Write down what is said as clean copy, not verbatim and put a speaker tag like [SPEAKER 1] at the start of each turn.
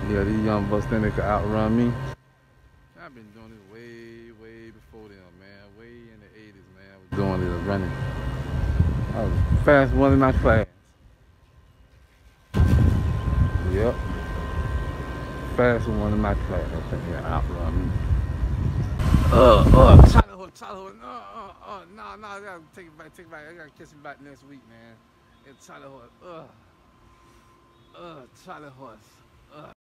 [SPEAKER 1] Yeah, these young bucks think they could outrun me. I've been doing this way before them, man. Way in the 80s, man. I was doing this running. I was the fastest one in my class. Yep. Fastest one in my class. I think they outrun me. Charlie horse. No, I gotta take it back. I gotta catch it back next week, man. It's Charlie horse. Charlie horse.